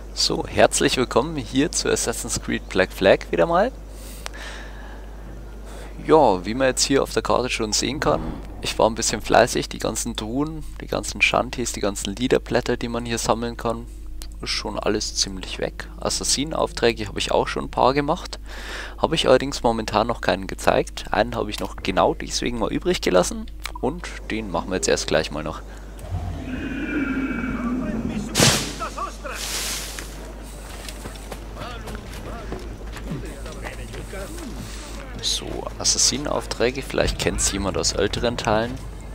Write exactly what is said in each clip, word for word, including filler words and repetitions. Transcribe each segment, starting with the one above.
So, herzlich willkommen hier zu Assassin's Creed Black Flag wieder mal. Ja, wie man jetzt hier auf der Karte schon sehen kann, ich war ein bisschen fleißig, die ganzen Truhen, die ganzen Shanties, die ganzen Liederblätter, die man hier sammeln kann, ist schon alles ziemlich weg. Assassinenaufträge habe ich auch schon ein paar gemacht, habe ich allerdings momentan noch keinen gezeigt. Einen habe ich noch genau deswegen mal übrig gelassen und den machen wir jetzt erst gleich mal noch. So, Assassinenaufträge, vielleicht kennt es jemand aus älteren Teilen.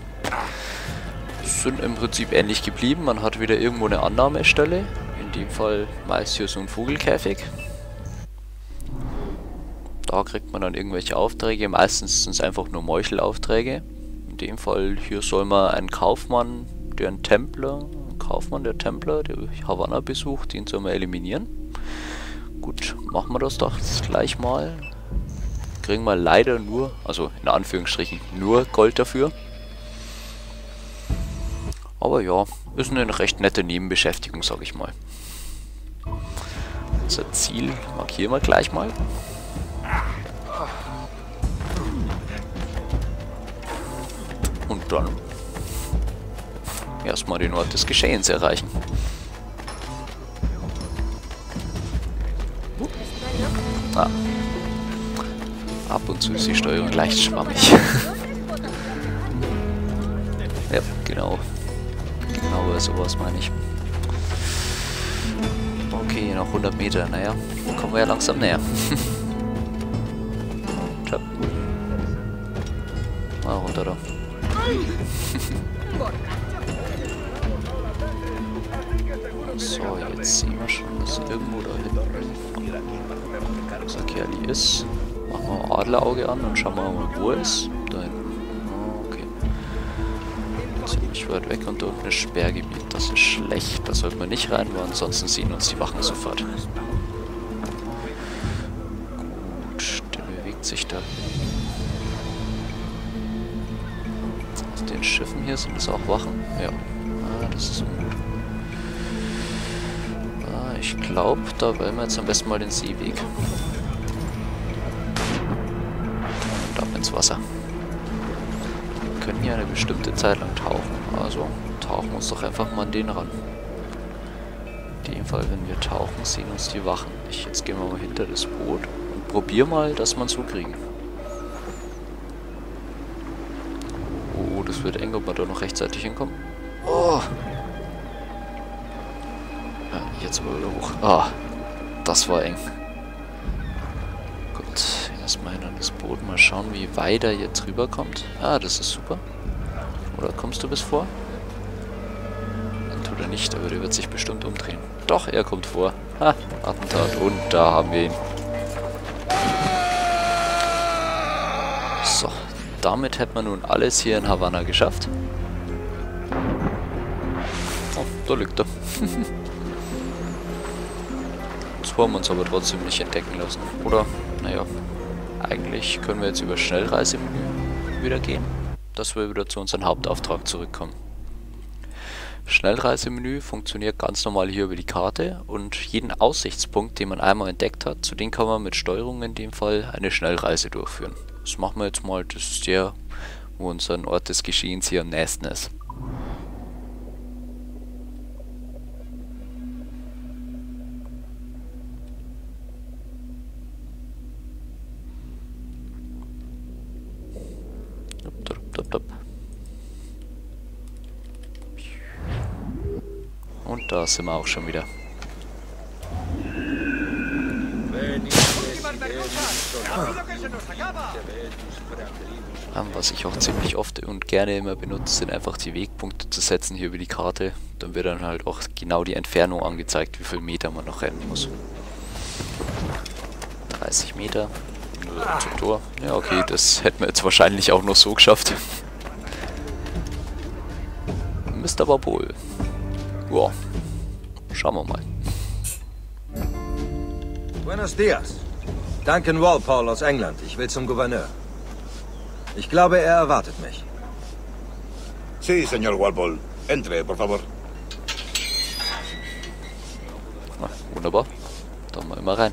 Sind im Prinzip ähnlich geblieben, man hat wieder irgendwo eine Annahmestelle. In dem Fall meist hier so ein Vogelkäfig. Da kriegt man dann irgendwelche Aufträge, meistens sind es einfach nur Meuchelaufträge. In dem Fall hier soll man einen Kaufmann, der einen Templer, ein Kaufmann, der Templer, der Havanna besucht, den soll man eliminieren. Gut, machen wir das doch gleich mal. Kriegen wir leider nur, also in Anführungsstrichen nur Gold dafür. Aber ja, ist eine recht nette Nebenbeschäftigung, sag ich mal. Unser Ziel markieren wir gleich mal. Und dann erstmal den Ort des Geschehens erreichen. Ah. Ab und zu ist die Steuerung leicht schwammig. Ja, genau. Genau sowas meine ich. Okay, noch hundert Meter. Naja, kommen wir ja langsam näher. Tja. Mal runter da. So, jetzt sehen wir schon, dass irgendwo da hinten unser Kerli ist. Machen wir Adlerauge an und schauen wir mal, wo er ist. Da hinten. Oh, okay. Ziemlich weit weg und da unten ist Sperrgebiet. Das ist schlecht. Da sollten wir nicht rein, weil ansonsten sehen uns die Wachen sofort. Gut, der bewegt sich da. Aus den Schiffen hier sind es auch Wachen. Ja. Ah, das ist ungut. Ah, ich glaube, da wollen wir jetzt am besten mal den Seeweg. Wasser. Wir können hier eine bestimmte Zeit lang tauchen, also tauchen wir uns doch einfach mal an den ran. In dem Fall, wenn wir tauchen, sehen uns die Wachen nicht. Jetzt gehen wir mal hinter das Boot und probieren mal, dass wir es so kriegen. Oh, das wird eng, ob wir da noch rechtzeitig hinkommen. Oh! Ja, jetzt mal wieder hoch. Ah, das war eng. Gut. Erstmal hin an das Boot, mal schauen, wie weit er jetzt rüberkommt. Ah, das ist super. Oder kommst du bis vor? Dann tut er nicht, aber der wird sich bestimmt umdrehen. Doch, er kommt vor. Ha, Attentat. Und da haben wir ihn. So, damit hätten wir nun alles hier in Havanna geschafft. Oh, da liegt er. Jetzt wollen wir uns aber trotzdem nicht entdecken lassen. Oder, naja. Eigentlich können wir jetzt über Schnellreisemenü wieder gehen, dass wir wieder zu unserem Hauptauftrag zurückkommen. Schnellreisemenü funktioniert ganz normal hier über die Karte und jeden Aussichtspunkt, den man einmal entdeckt hat, zu dem kann man mit Steuerung in dem Fall eine Schnellreise durchführen. Das machen wir jetzt mal, das ist der, wo unser Ort des Geschehens hier am nächsten ist. Und da sind wir auch schon wieder. Was ich auch ziemlich oft und gerne immer benutze, sind einfach die Wegpunkte zu setzen hier über die Karte. Dann wird dann halt auch genau die Entfernung angezeigt, wie viel Meter man noch rennen muss. dreißig Meter. Zum Tor. Ja, okay, das hätten wir jetzt wahrscheinlich auch noch so geschafft. Mister Babol. Wow. Schauen wir mal. Buenos dias. Duncan Walpole aus England. Ich will zum Gouverneur. Ich glaube, er erwartet mich. Sí, señor Walpole. Entre, por favor. Na, wunderbar. Dann mal immer rein.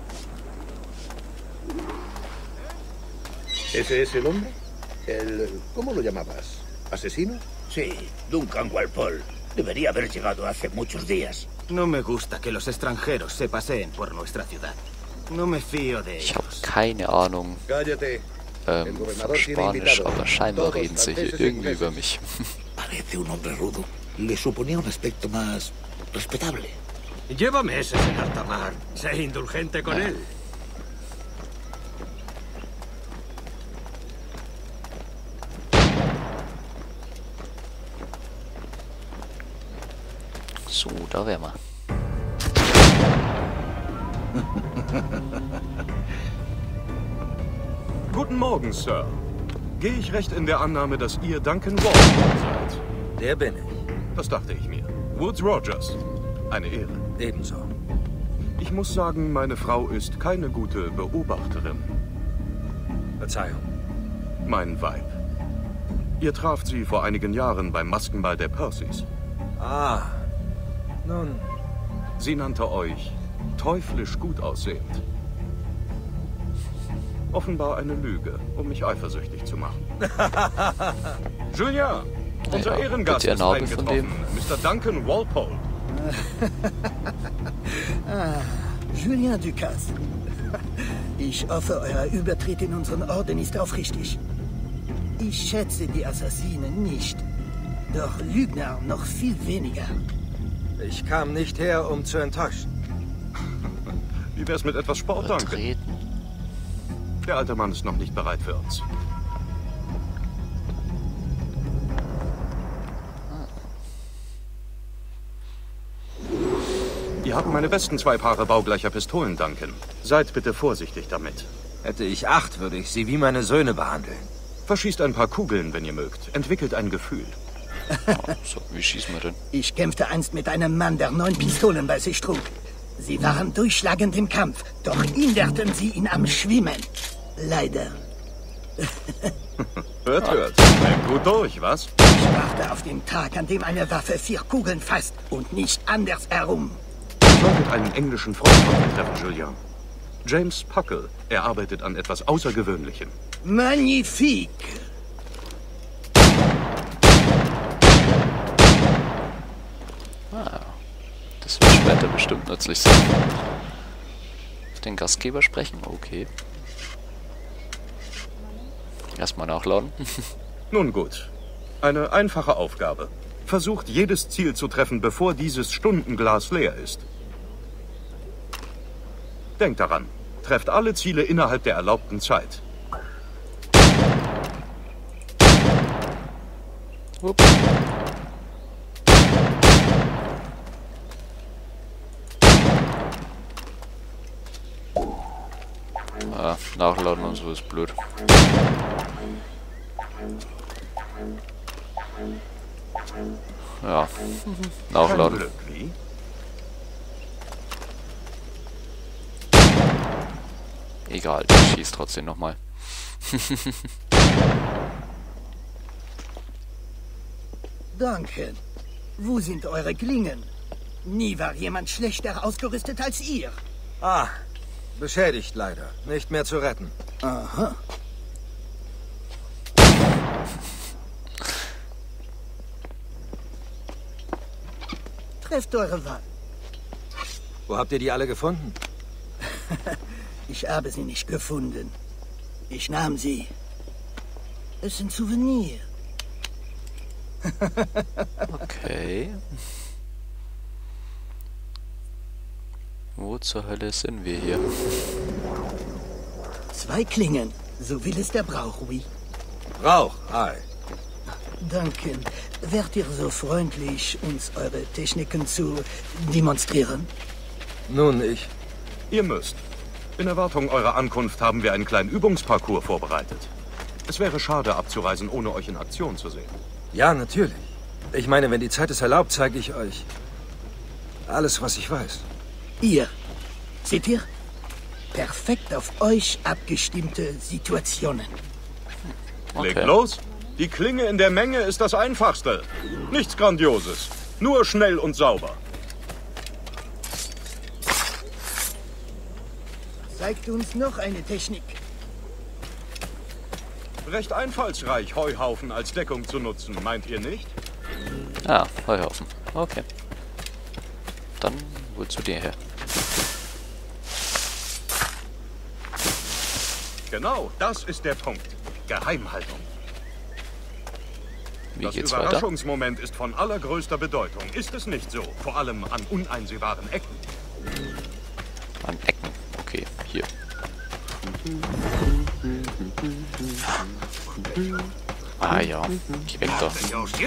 ¿Ese es el hombre? El... ¿Cómo lo llamabas? ¿Asesino? Sí, Duncan Walpole. Debería haber llegado hace muchos días. No me gusta que los extranjeros se paseen por nuestra ciudad. No me fío de Ich habe ellos. keine Ahnung Cállate. ähm, von Spanisch, aber scheinbar reden sie hier irgendwie über mich. Parece un hombre rudo. Le suponía un aspecto más respetable. Llévame ese, señor Tamar. Sé indulgente con él. So, da wären wir. Guten Morgen, Sir. Gehe ich recht in der Annahme, dass ihr Duncan Walpole seid? Der bin ich. Das dachte ich mir. Woods Rogers. Eine Ehre. Ebenso. Ich muss sagen, meine Frau ist keine gute Beobachterin. Verzeihung. Mein Weib. Ihr traft sie vor einigen Jahren beim Maskenball der Percys. Ah. Nun, Sie nannte euch teuflisch gut aussehend. Offenbar eine Lüge, um mich eifersüchtig zu machen. Julien, unser Ja, Ehrengast wird ist ihr Name von eingetroffen. dem? Mister Duncan Walpole. Ah, Julien Ducasse. Ich hoffe, euer Übertritt in unseren Orden ist aufrichtig. Ich schätze die Assassinen nicht, doch Lügner noch viel weniger. ich kam nicht her, um zu enttäuschen. Wie wär's mit etwas Sport, Duncan? Vertreten. Der alte Mann ist noch nicht bereit für uns. Ihr habt meine besten zwei Paare baugleicher Pistolen, Duncan. Seid bitte vorsichtig damit. Hätte ich acht, würde ich sie wie meine Söhne behandeln. Verschießt ein paar Kugeln, wenn ihr mögt. Entwickelt ein Gefühl. Ah, so, wie schießen wir denn? Ich kämpfte einst mit einem Mann, der neun Pistolen bei sich trug. Sie waren durchschlagend im Kampf, doch hinderten sie ihn am Schwimmen. Leider. Hört, hört. Bleibt gut durch, was? Ich warte auf den Tag, an dem eine Waffe vier Kugeln fasst und nicht andersherum. Ihr solltet einen englischen Freund von mir treffen, Julien. James Puckle. Er arbeitet an etwas Außergewöhnlichem. Magnifique! Ah, das wird später bestimmt nützlich sein. Auf den Gastgeber sprechen? Okay. Erstmal nachladen. Nun gut. Eine einfache Aufgabe. Versucht jedes Ziel zu treffen, bevor dieses Stundenglas leer ist. Denkt daran. Trefft alle Ziele innerhalb der erlaubten Zeit. Ups. Ah, nachladen und so ist blöd. Ja, Kein nachladen. Glück, wie? Egal, ich schieß trotzdem nochmal. Danke. Wo sind eure Klingen? Nie war jemand schlechter ausgerüstet als ihr. Ah, beschädigt leider. Nicht mehr zu retten. Aha. Trefft eure Wahl. Wo habt ihr die alle gefunden? Ich habe sie nicht gefunden. Ich nahm sie. Es sind Souvenir. Okay. Wo zur Hölle sind wir hier? Zwei Klingen. So will es der Brauch, oui. Rauch, ei. Danke. Wärt ihr so freundlich, uns eure Techniken zu demonstrieren? Nun, ich... Ihr müsst. In Erwartung eurer Ankunft haben wir einen kleinen Übungsparcours vorbereitet. Es wäre schade, abzureisen, ohne euch in Aktion zu sehen. Ja, natürlich. Ich meine, wenn die Zeit es erlaubt, zeige ich euch alles, was ich weiß. Ihr. Seht ihr? Perfekt auf euch abgestimmte Situationen. Okay. Legt los. Die Klinge in der Menge ist das Einfachste. Nichts Grandioses. Nur schnell und sauber. zeigt uns noch eine Technik. Recht einfallsreich, Heuhaufen als Deckung zu nutzen, meint ihr nicht? Ah, Heuhaufen. Okay. Dann wohl zu dir her. Genau, das ist der Punkt. Geheimhaltung. Wie Das geht's weiter? Überraschungsmoment ist von allergrößter Bedeutung. Ist es nicht so? Vor allem an uneinsehbaren Ecken. An Ecken. Okay, hier. Ah ja, geh weg da.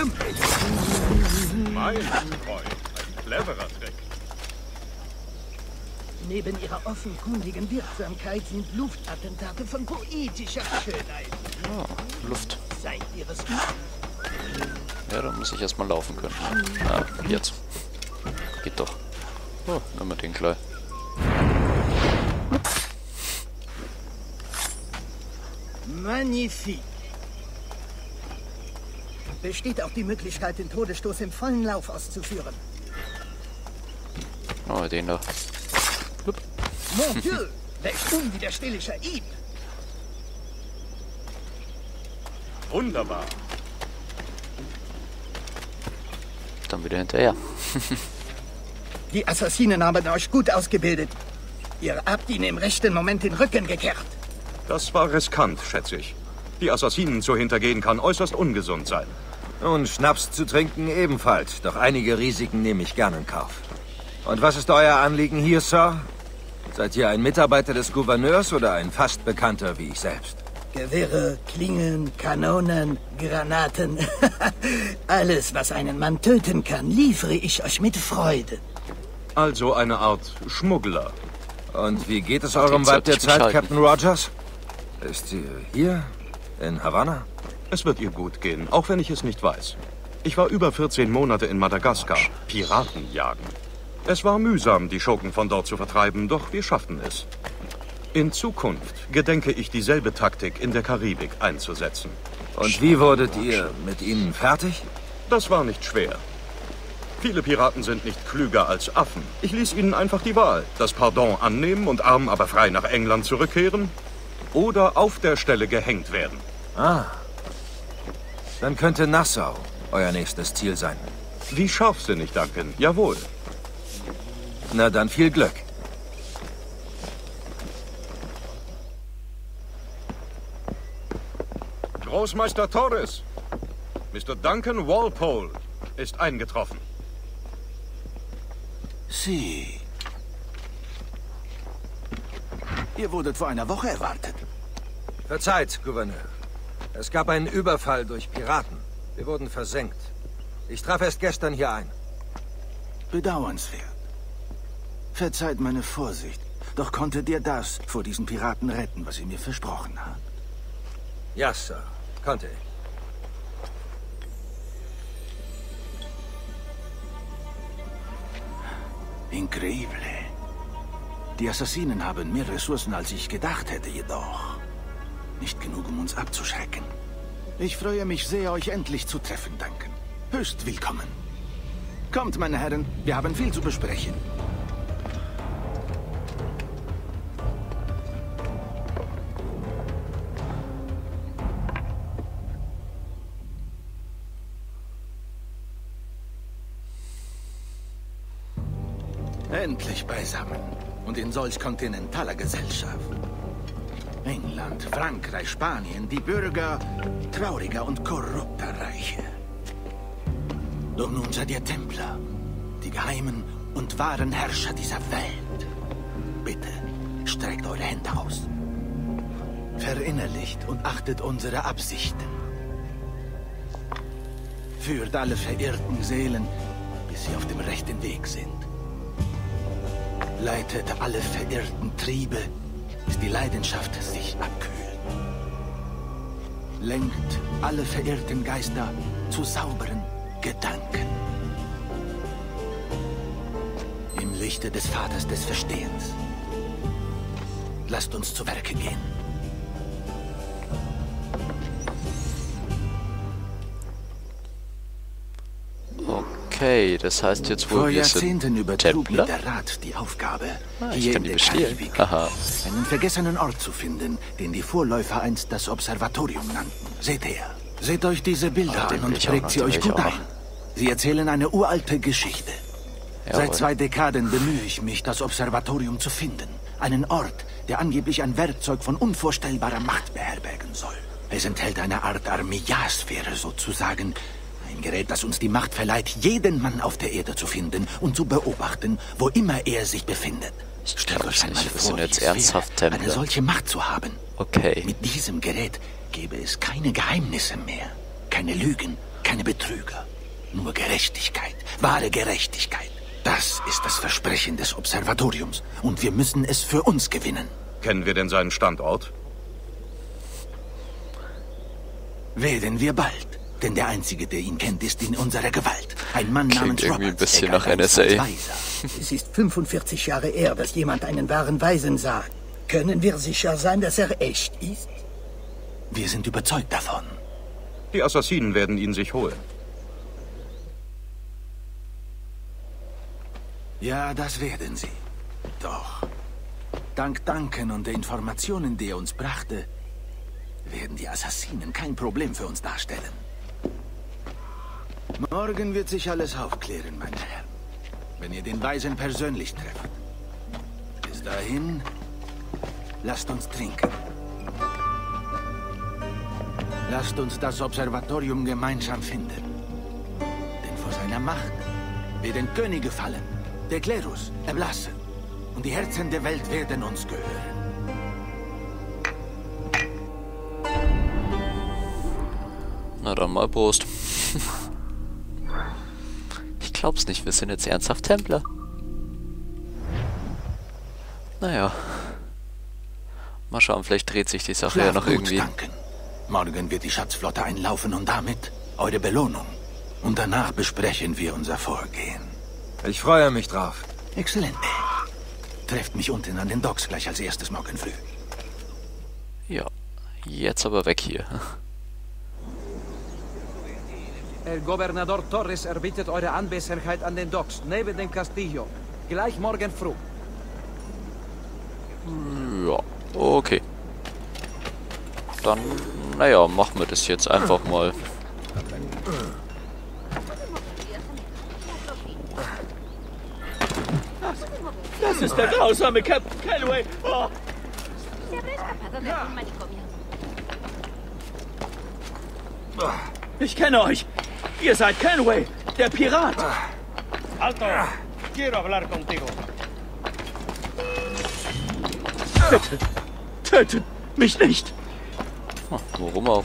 Mein Freund, ein cleverer Trick. Neben ihrer offenkundigen Wirksamkeit sind Luftattentate von poetischer Schönheit. Ah, Luft. Seid ihr es übel? Ja, dann muss ich erstmal laufen können. Ah, jetzt. Geht doch. Oh, nimm mal den gleich. Magnifique. Besteht auch die Möglichkeit, den Todesstoß im vollen Lauf auszuführen. Oh, den da. Blub. Mon Dieu, welch unwiderstehlicher Hieb. Wunderbar. Dann wieder hinterher. Die Assassinen haben euch gut ausgebildet. Ihr habt ihnen im rechten Moment den Rücken gekehrt. Das war riskant, schätze ich. Die Assassinen zu hintergehen kann äußerst ungesund sein. Und Schnaps zu trinken ebenfalls. Doch einige Risiken nehme ich gern in Kauf. Und was ist euer Anliegen hier, Sir? Seid ihr ein Mitarbeiter des Gouverneurs oder ein fast Bekannter wie ich selbst? Gewehre, Klingen, Kanonen, Granaten. Alles, was einen Mann töten kann, liefere ich euch mit Freude. Also eine Art Schmuggler. Und wie geht es Ach, eurem den Weib sollte der ich mich Zeit, halten. Captain Rogers? Ist sie hier? In Havanna? Es wird ihr gut gehen, auch wenn ich es nicht weiß. Ich war über vierzehn Monate in Madagaskar. Piraten jagen. Es war mühsam, die Schurken von dort zu vertreiben, doch wir schafften es. In Zukunft gedenke ich, dieselbe Taktik in der Karibik einzusetzen. Und wie wurdet ihr mit ihnen fertig? Das war nicht schwer. Viele Piraten sind nicht klüger als Affen. Ich ließ ihnen einfach die Wahl. Das Pardon annehmen und arm aber frei nach England zurückkehren. Oder auf der Stelle gehängt werden. Ah. Dann könnte Nassau euer nächstes Ziel sein. Wie scharfsinnig, Duncan. Jawohl. Na dann viel Glück. Großmeister Torres. Mister Duncan Walpole ist eingetroffen. Sie. Ihr wurdet vor einer Woche erwartet. Verzeiht, Gouverneur. Es gab einen Überfall durch Piraten. Wir wurden versenkt. Ich traf erst gestern hier ein. Bedauernswert. Verzeiht meine Vorsicht. Doch konntet ihr das vor diesen Piraten retten, was ihr mir versprochen habt? Ja, Sir. Konnte ich. Increíble. Die Assassinen haben mehr Ressourcen, als ich gedacht hätte, jedoch nicht genug, um uns abzuschrecken. Ich freue mich sehr, euch endlich zu treffen, Duncan. Höchst willkommen. Kommt, meine Herren, wir haben viel zu besprechen. Endlich beisammen und in solch kontinentaler Gesellschaft. England, Frankreich, Spanien, die Bürger trauriger und korrupter Reiche. Doch nun seid ihr Templer, die geheimen und wahren Herrscher dieser Welt. Bitte, streckt eure Hände aus. Verinnerlicht und achtet unsere Absichten. Führt alle verirrten Seelen, bis sie auf dem rechten Weg sind. Leitet alle verirrten Triebe, bis die Leidenschaft sich abkühlt. Lenkt alle verirrten Geister zu sauberen Gedanken. Im Lichte des Vaters des Verstehens. Lasst uns zu Werke gehen. Okay. Okay, das heißt jetzt wohl, Vor wir Jahrzehnten sind übertrug mir Templer? der Rat die Aufgabe, Ah, ich hier kann in die der bestehlen. Karibik Haha. einen vergessenen Ort zu finden, den die Vorläufer einst das Observatorium nannten. Seht her. Seht euch diese Bilder Ah, den an will und ich auch prägt noch, sie den euch will ich gut auch ein. Sie erzählen eine uralte Geschichte. Jawohl. Seit zwei Dekaden bemühe ich mich, das Observatorium zu finden. Einen Ort, der angeblich ein Werkzeug von unvorstellbarer Macht beherbergen soll. Es enthält eine Art Armeiasphäre sozusagen. Ein Gerät, das uns die Macht verleiht, jeden Mann auf der Erde zu finden und zu beobachten, wo immer er sich befindet. Ich Stellt glaub's euch einmal nicht, wir vor, sind wie jetzt es wäre, ernsthaft Templer. eine solche Macht zu haben. Okay. Mit diesem Gerät gäbe es keine Geheimnisse mehr. Keine Lügen, keine Betrüger. Nur Gerechtigkeit, wahre Gerechtigkeit. Das ist das Versprechen des Observatoriums. Und wir müssen es für uns gewinnen. Kennen wir denn seinen Standort? Werden wir bald. Denn der Einzige, der ihn kennt, ist in unserer Gewalt. Ein Mann Klingt namens irgendwie ein Robert. bisschen der nach galt N S A. als Weiser. Es ist fünfundvierzig Jahre her, dass jemand einen wahren Weisen sah. Können wir sicher sein, dass er echt ist? Wir sind überzeugt davon. Die Assassinen werden ihn sich holen. Ja, das werden sie. Doch, dank Duncan und der Informationen, die er uns brachte, werden die Assassinen kein Problem für uns darstellen. Morgen wird sich alles aufklären, mein Herr. Wenn ihr den Weisen persönlich trefft. Bis dahin, lasst uns trinken. Lasst uns das Observatorium gemeinsam finden. Denn vor seiner Macht werden Könige fallen, der Klerus erblassen und die Herzen der Welt werden uns gehören. Na dann mal Prost. Ich glaub's nicht, wir sind jetzt ernsthaft Templer. Naja. Mal schauen, vielleicht dreht sich die Sache ja Schlaf noch gut, irgendwie. Duncan. Morgen wird die Schatzflotte einlaufen und damit eure Belohnung. Und danach besprechen wir unser Vorgehen. Ich freue mich drauf. Exzellent. Trefft mich unten an den Docks gleich als erstes morgen früh. Ja, jetzt aber weg hier. El Gobernador Torres erbittet eure Anwesenheit an den Docks, neben dem Castillo. Gleich morgen früh. Ja, okay. Dann, naja, machen wir das jetzt einfach mal. Das ist der grausame Captain Calloway. Oh. Se habrá escapado de algún manicomio. Ich kenne euch. Ihr seid Calloway, der Pirat. Alto. Quiero hablar contigo. Bitte, tötet mich nicht. Hm, warum auch?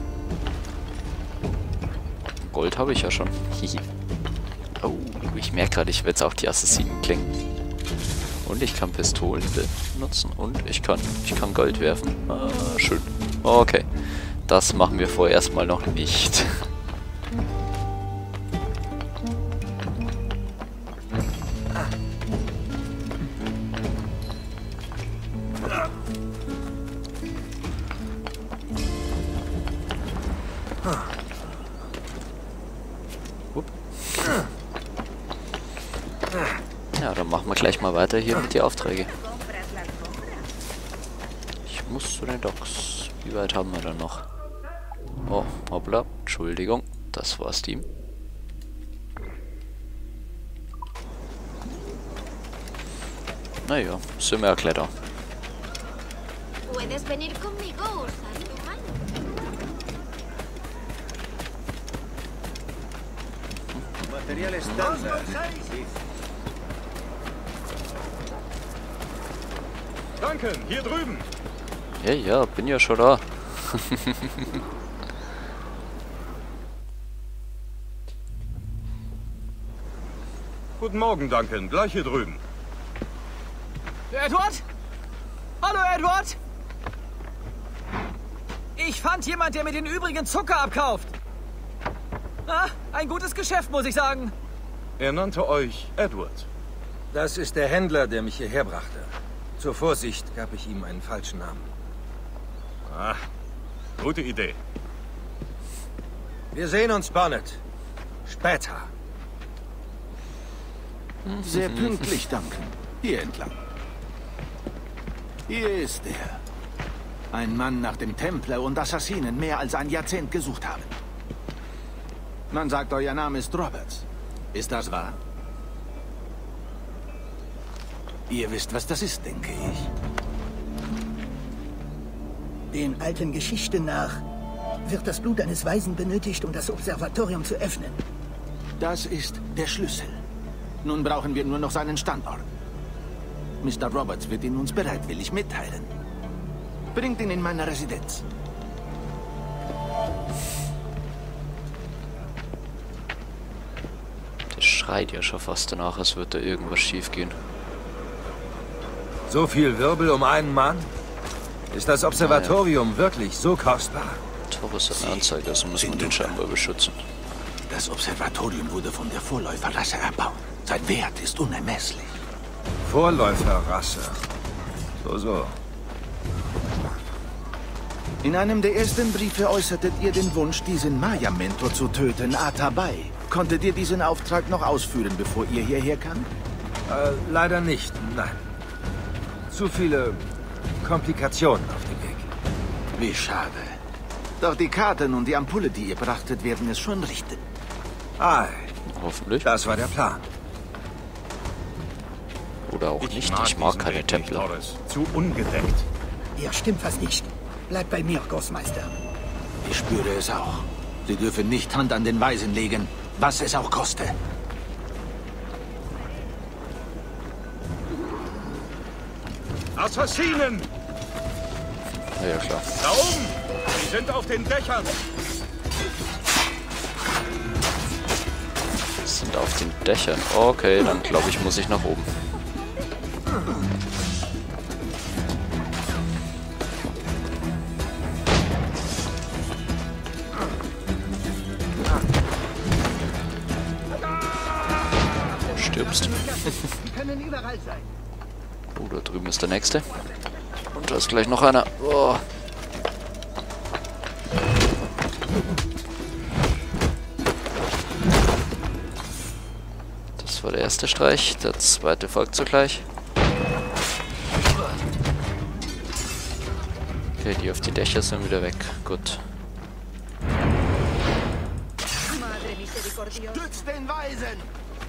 Gold habe ich ja schon. Hihi. Oh, ich merke gerade, ich will jetzt auch die Assassinen klingen. Und ich kann Pistolen benutzen und ich kann, ich kann Gold werfen. Ah, schön. Okay. Das machen wir vorerst mal noch nicht. Ja, dann machen wir gleich mal weiter hier mit den Aufträgen. Ich muss zu den Docks. Wie weit haben wir dann noch? Oh, hoppla. Entschuldigung. Das war Steam. Naja, sind wir ja kletter. Puedes venir conmigo, usar tu mano. Material estándar. Duncan, hier drüben. Ja, ja, bin ja schon da. Guten Morgen, Duncan. Gleich hier drüben. Edward? Hallo, Edward? Ich fand jemand, der mir den übrigen Zucker abkauft. Ah, ein gutes Geschäft, muss ich sagen. Er nannte euch Edward. Das ist der Händler, der mich hierher brachte. Zur Vorsicht gab ich ihm einen falschen Namen. Ah, gute Idee. Wir sehen uns, Bonnet. Später. Sehr pünktlich, danken. Hier entlang. Hier ist er. Ein Mann, nach dem Templer und Assassinen mehr als ein Jahrzehnt gesucht haben. Man sagt, euer Name ist Roberts. Ist das wahr? Ihr wisst, was das ist, denke ich. Den alten Geschichten nach wird das Blut eines Weisen benötigt, um das Observatorium zu öffnen. Das ist der Schlüssel. Nun brauchen wir nur noch seinen Standort. Mister Roberts wird ihn uns bereitwillig mitteilen. Bringt ihn in meine Residenz. Das schreit ja schon fast danach, als würde da irgendwas schief gehen. So viel Wirbel um einen Mann? Ist das Observatorium ja. wirklich so kostbar? Torres hat eine Anzeige, also muss man den scheinbar beschützen. Das Observatorium wurde von der Vorläuferrasse erbaut. Sein Wert ist unermesslich. Vorläuferrasse. So, so. In einem der ersten Briefe äußertet ihr den Wunsch, diesen Maya-Mentor zu töten, Atabai. Konntet ihr diesen Auftrag noch ausführen, bevor ihr hierher kamt? Äh, leider nicht, nein. Zu viele Komplikationen auf dem Weg. Wie schade. Doch die Karten und die Ampulle, die ihr brachtet, werden es schon richten. Ei. Hoffentlich. Das war der Plan. Oder auch nicht. Ich mag keine Templer. Zu ungedeckt. Ja, stimmt was nicht. Bleibt bei mir, Großmeister. Ich spüre es auch. Sie dürfen nicht Hand an den Weisen legen, was es auch koste. Assassinen! Ja, ja, klar. Da oben! Sie sind auf den Dächern! Sind auf den Dächern. Okay, dann glaube ich, muss ich nach oben. Stirbst. Können überall sein. Oh, da drüben ist der nächste. Und da ist gleich noch einer. Oh. Das war der erste Streich. Der zweite folgt sogleich. Okay, die auf die Dächer sind wieder weg. Gut. Stützt den Weisen!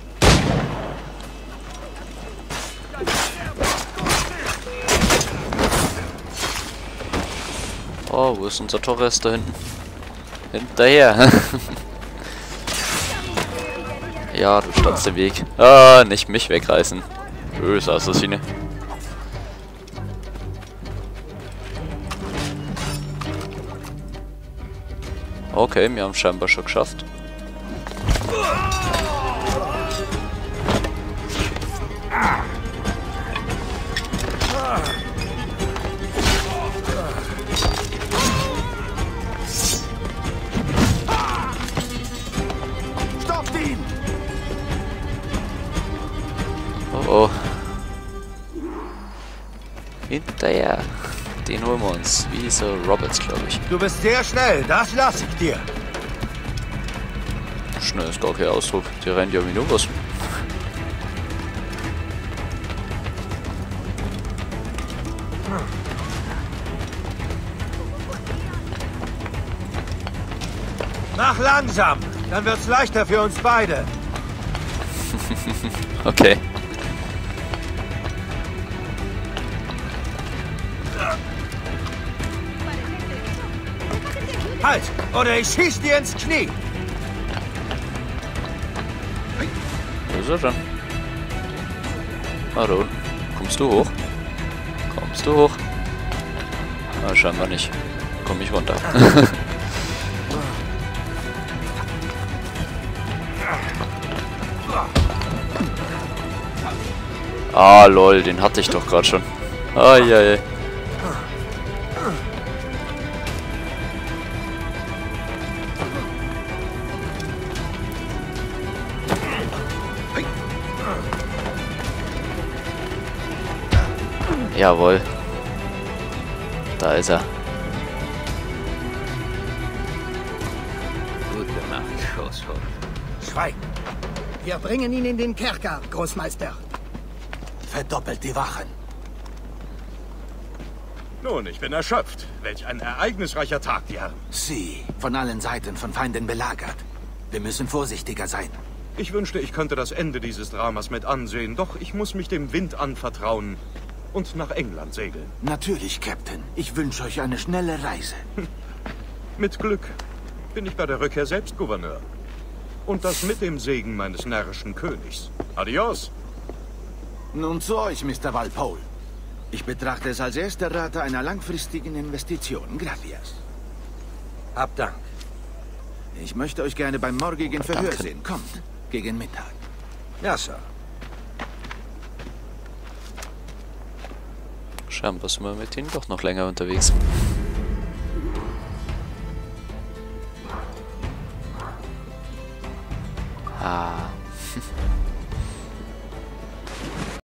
Oh, wo ist unser Torres da hinten? Hinterher. Ja, du standst im Weg. Ah, nicht mich wegreißen. Böse Assassine. Okay, wir haben es scheinbar schon geschafft. Stoppt ihn! Oh oh. Hinterher. Den holen wir uns. Wie hieß er? Roberts, glaube ich. Du bist sehr schnell, das lasse ich dir. Schnell ist gar kein Ausdruck. Die rennt ja wie nur was. Mach langsam, dann wird's leichter für uns beide. Okay. Halt, oder ich schieß dir ins Knie. Wo ist er schon? Ah, da unten. Kommst du hoch? Kommst du hoch? Ah, scheinbar nicht. Komm ich runter. Ah, lol, den hatte ich doch gerade schon. Ah, ja, ja. Jawohl. Da ist er. Gut gemacht, Schoßhund. Schweig. Wir bringen ihn in den Kerker, Großmeister. Verdoppelt die Wachen. Nun, ich bin erschöpft. Welch ein ereignisreicher Tag, die Herren. Sie, von allen Seiten von Feinden belagert. Wir müssen vorsichtiger sein. Ich wünschte, ich könnte das Ende dieses Dramas mit ansehen, doch ich muss mich dem Wind anvertrauen und nach England segeln. Natürlich, Captain. Ich wünsche euch eine schnelle Reise. Mit Glück bin ich bei der Rückkehr selbst Gouverneur. Und das mit dem Segen meines närrischen Königs. Adios. Nun zu euch, Mister Walpole. Ich betrachte es als erster Rate einer langfristigen Investition. Gracias. Hab Dank. Ich möchte euch gerne beim morgigen Verhör Danke. sehen. Kommt, gegen Mittag. Ja, Sir. Scheinbar sind wir mit ihnen doch noch länger unterwegs. Ah.